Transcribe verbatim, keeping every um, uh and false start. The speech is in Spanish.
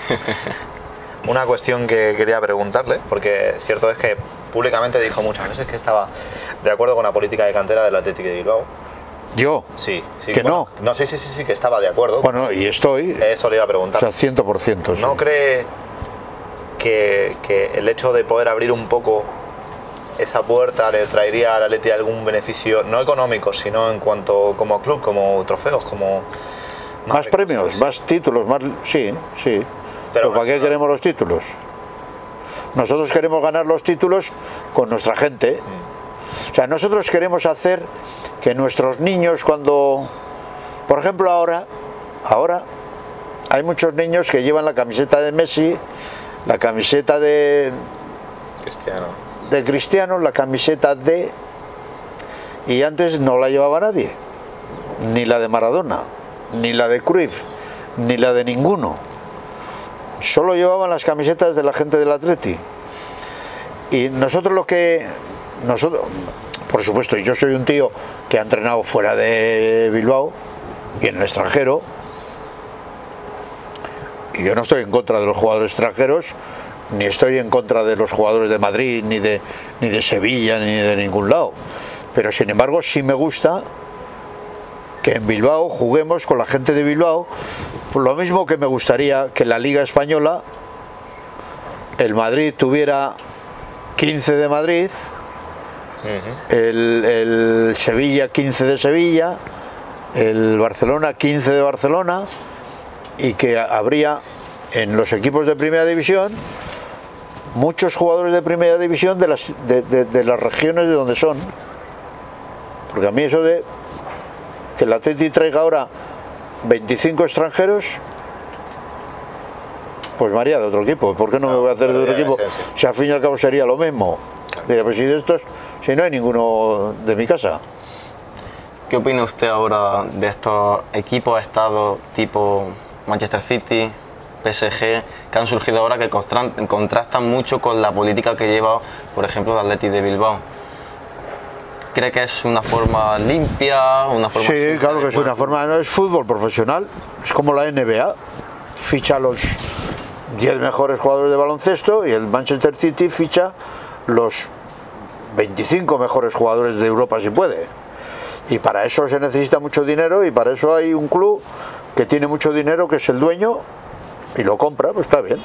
Una cuestión que quería preguntarle, porque cierto es que públicamente dijo muchas veces que estaba de acuerdo con la política de cantera del Athletic de Bilbao. ¿Yo? Sí. sí ¿Que bueno, no? No, sí, sí, sí, sí, que estaba de acuerdo. Bueno, y estoy... Eso le iba a preguntar. O sea, cien por ciento. ¿No sí. cree que, que el hecho de poder abrir un poco esa puerta le traería al Atleti algún beneficio, no económico, sino en cuanto como club, como trofeos, como... No más premios, cosas. Más títulos, más... Sí, sí. Pero, ¿Pero ¿para qué no? queremos los títulos? Nosotros queremos ganar los títulos con nuestra gente. Mm. O sea, nosotros queremos hacer que nuestros niños cuando... Por ejemplo, ahora, ahora hay muchos niños que llevan la camiseta de Messi, la camiseta de... Cristiano. De Cristiano, la camiseta de... Y antes no la llevaba nadie. Ni la de Maradona, ni la de Cruyff, ni la de ninguno. Solo llevaban las camisetas de la gente del Atleti. Y nosotros lo que... nosotros, por supuesto, yo soy un tío que ha entrenado fuera de Bilbao y en el extranjero. Y yo no estoy en contra de los jugadores extranjeros, ni estoy en contra de los jugadores de Madrid, ni de, ni de Sevilla, ni de ningún lado. Pero sin embargo sí me gusta que en Bilbao juguemos con la gente de Bilbao, por lo mismo que me gustaría que la Liga Española, el Madrid tuviera quince de Madrid, uh-huh. el, el Sevilla quince de Sevilla, el Barcelona quince de Barcelona, y que habría en los equipos de primera división muchos jugadores de primera división de las, de, de, de las regiones de donde son. Porque a mí eso de que el Atleti traiga ahora veinticinco extranjeros, pues me haría de otro equipo. ¿Por qué no, no me voy a hacer de otro equipo? Sí, sí. Si al fin y al cabo sería lo mismo. Diría, pues si de estos, si no hay ninguno de mi casa. ¿Qué opina usted ahora de estos equipos estados tipo Manchester City, P S G, que han surgido ahora, que contrastan mucho con la política que lleva, por ejemplo, el Athletic de Bilbao? ¿Cree que es una forma limpia? Una forma sí, claro que es una forma, no es fútbol profesional, es como la N B A, ficha a los diez mejores jugadores de baloncesto y el Manchester City ficha los veinticinco mejores jugadores de Europa si puede. Y para eso se necesita mucho dinero y para eso hay un club que tiene mucho dinero, que es el dueño, y lo compra, pues está bien.